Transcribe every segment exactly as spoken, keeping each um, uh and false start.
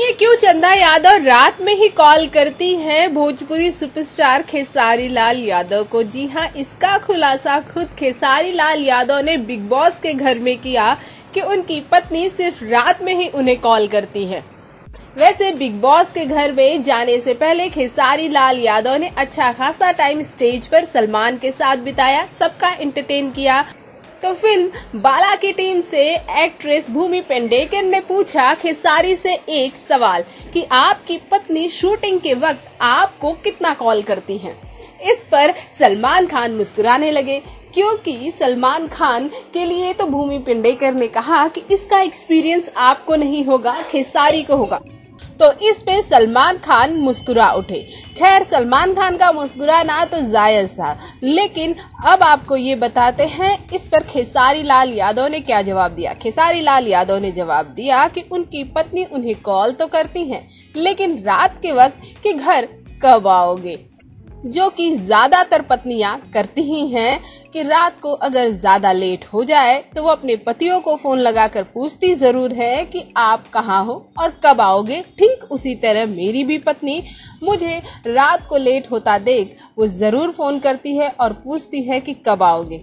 सुनिए क्यों चंदा यादव रात में ही कॉल करती हैं भोजपुरी सुपरस्टार खेसारी लाल यादव को। जी हां, इसका खुलासा खुद खेसारी लाल यादव ने बिग बॉस के घर में किया कि उनकी पत्नी सिर्फ रात में ही उन्हें कॉल करती हैं। वैसे बिग बॉस के घर में जाने से पहले खेसारी लाल यादव ने अच्छा खासा टाइम स्टेज पर सलमान के साथ बिताया, सबका एंटरटेन किया। तो फिल्म बाला की टीम से एक्ट्रेस भूमि पेडनेकर ने पूछा खेसारी से एक सवाल कि आपकी पत्नी शूटिंग के वक्त आपको कितना कॉल करती हैं। इस पर सलमान खान मुस्कुराने लगे, क्योंकि सलमान खान के लिए तो भूमि पेडनेकर ने कहा कि इसका एक्सपीरियंस आपको नहीं होगा, खेसारी को होगा। तो इस पे सलमान खान मुस्कुरा उठे। खैर, सलमान खान का मुस्कुराना तो जायज था, लेकिन अब आपको ये बताते हैं इस पर खेसारी लाल यादव ने क्या जवाब दिया। खेसारी लाल यादव ने जवाब दिया कि उनकी पत्नी उन्हें कॉल तो करती हैं, लेकिन रात के वक्त कि घर कब आओगे, जो कि ज्यादातर पत्नियां करती ही हैं कि रात को अगर ज्यादा लेट हो जाए तो वो अपने पतियों को फोन लगाकर पूछती जरूर है कि आप कहाँ हो और कब आओगे। ठीक उसी तरह मेरी भी पत्नी मुझे रात को लेट होता देख वो जरूर फोन करती है और पूछती है कि कब आओगे।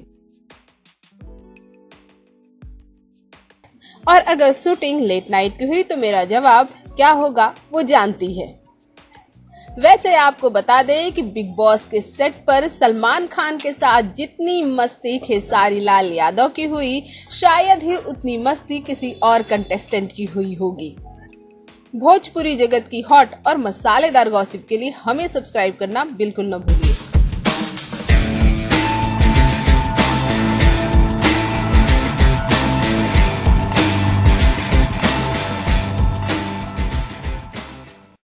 और अगर शूटिंग लेट नाइट की हुई तो मेरा जवाब क्या होगा वो जानती है। वैसे आपको बता दें कि बिग बॉस के सेट पर सलमान खान के साथ जितनी मस्ती खेसारी लाल यादव की हुई, शायद ही उतनी मस्ती किसी और कंटेस्टेंट की हुई होगी। भोजपुरी जगत की हॉट और मसालेदार गॉसिप के लिए हमें सब्सक्राइब करना बिल्कुल न भूलिए।